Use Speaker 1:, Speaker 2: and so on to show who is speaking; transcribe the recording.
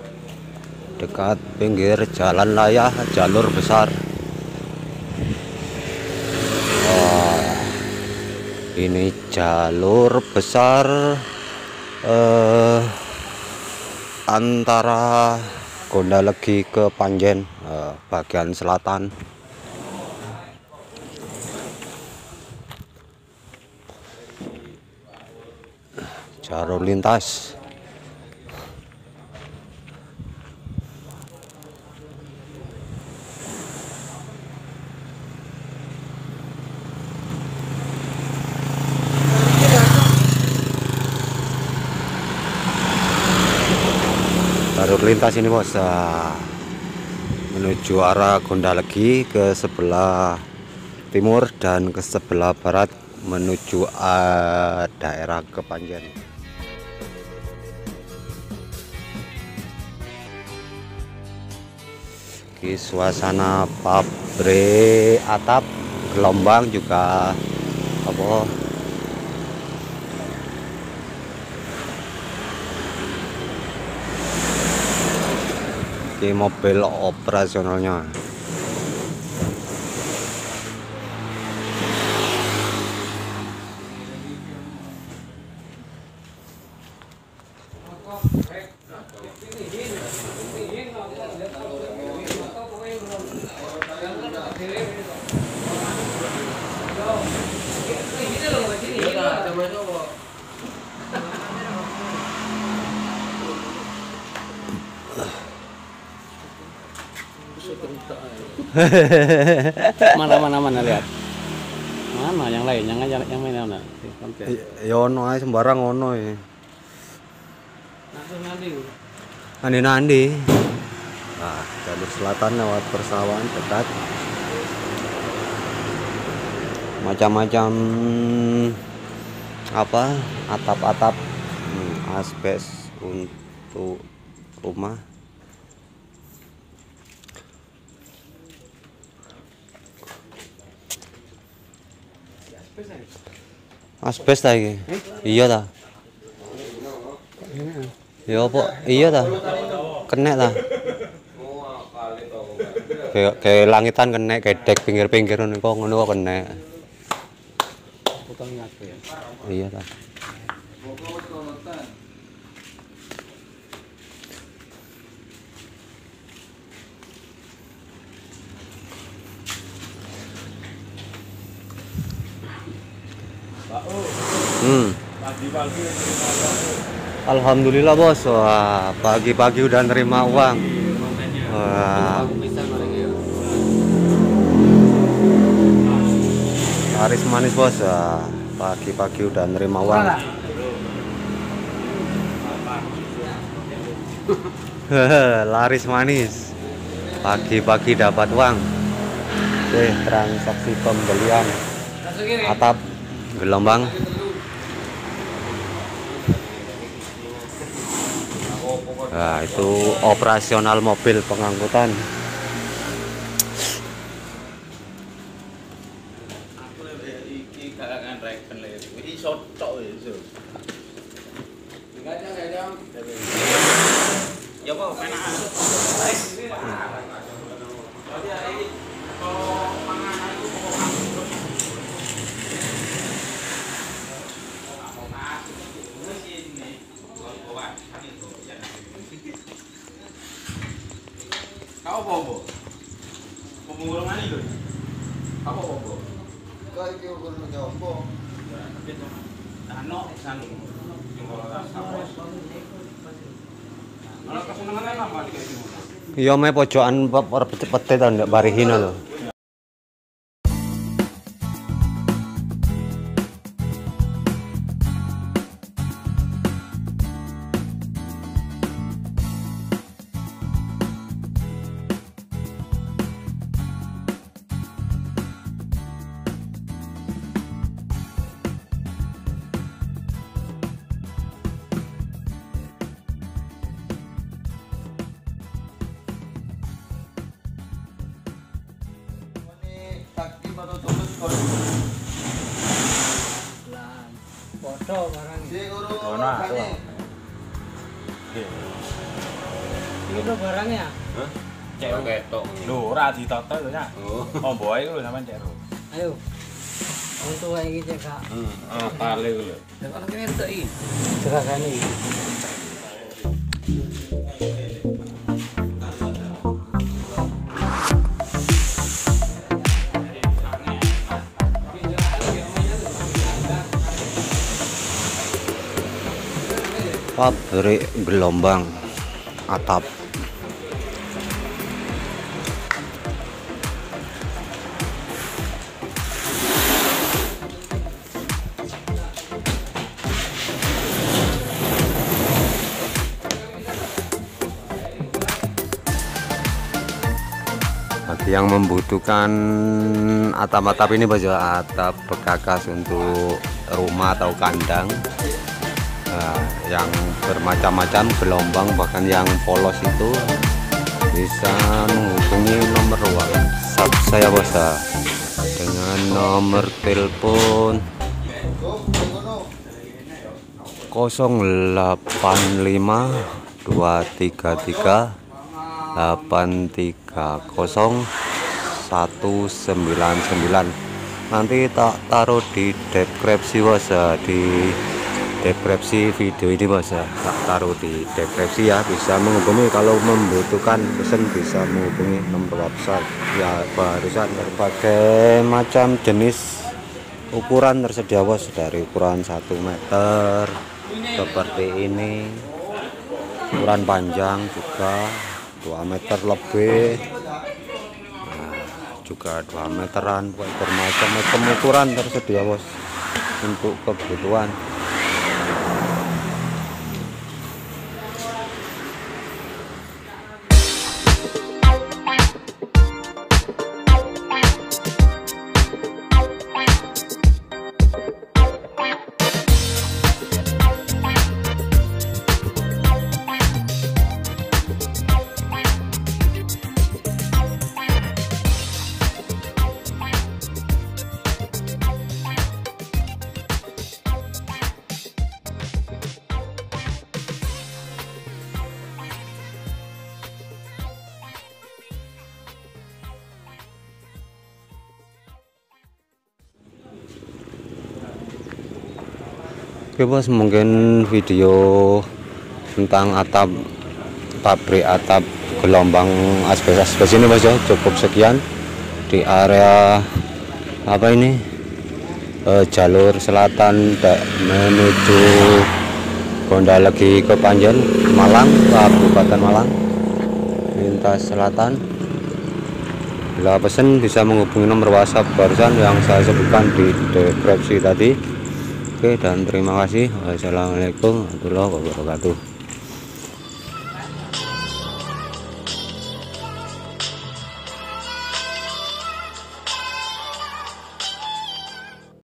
Speaker 1: dekat pinggir jalan raya jalur besar. Ini jalur besar antara Gondalegi ke Panjen, bagian selatan. Jalur lintas. Jalur lintas ini bos, menuju arah Gondalegi ke sebelah timur dan ke sebelah barat menuju daerah Kepanjen. Di suasana pabrik atap gelombang juga apa di mobil operasionalnya.
Speaker 2: Mana lihat. Mana yang lain? Yang mana?
Speaker 1: Ya ono ae sembarang ono ya. Nandi. Nah, jalur selatan lewat persawahan dekat. Macam-macam apa? Atap-atap asbes untuk rumah. Asbes ta iki? Iya ta? Ya apa? Iya ta? Kenek ta? Kayak langitan kenek, kayak dek pinggir-pinggir ngono kok kenek. Iya ta? Alhamdulillah bos, wah pagi-pagi udah nerima uang. Wah, laris manis bos, wah, pagi-pagi udah nerima uang. Laris manis, pagi-pagi dapat uang. Oke, transaksi pembelian atap gelombang. Nah, itu operasional mobil pengangkutan.
Speaker 3: Kau bobo, pemurung ani loh. Kau bobo. Kau itu urus jombo. Ano, sanu. Kalau kesenangan apa dikasih?
Speaker 1: Iya me pojokan pete ta ndak barihina lho.
Speaker 3: Foto barang.
Speaker 2: Oh, nah, tuh. Itu barangnya.
Speaker 3: Hah?
Speaker 2: Cek
Speaker 3: ketok.
Speaker 4: Lho, ora ditoto lho ya.
Speaker 3: Oh.
Speaker 4: Ombo ae lho sampean cek.
Speaker 2: Ayo. Untuk kayak gitu Kak.
Speaker 3: Pale ku lho.
Speaker 2: Lah kok kene entuk iki. Jerakane iki.
Speaker 1: Pabrik gelombang atap. Bagi yang membutuhkan atap-atap ini Bos, atap bekas untuk rumah atau kandang, yang bermacam-macam gelombang, bahkan yang polos itu bisa menghubungi nomor WhatsApp saya Bos, dengan nomor telepon 085 233 830 199. Nanti tak taruh di deskripsi Bos, di deskripsi video ini Bos, tak taruh di deskripsi ya. Bisa menghubungi kalau membutuhkan pesan, bisa menghubungi nomor WhatsApp ya. Barusan berbagai macam jenis ukuran tersedia Bos, dari ukuran 1 meter seperti ini, ukuran panjang juga 2 meter lebih, juga 2 meteran, bermacam-macam ukuran tersedia Bos untuk kebutuhan. Oke Bos, mungkin video tentang atap, pabrik atap gelombang asbes ini Bos ya, cukup sekian di area apa ini, jalur selatan menuju Gondalegi ke Panjen, Malang, Kabupaten Malang, lintas selatan. Bila pesan bisa menghubungi nomor WhatsApp barusan yang saya sebutkan di deskripsi tadi. Oke, dan terima kasih. Wassalamualaikum warahmatullahi wabarakatuh.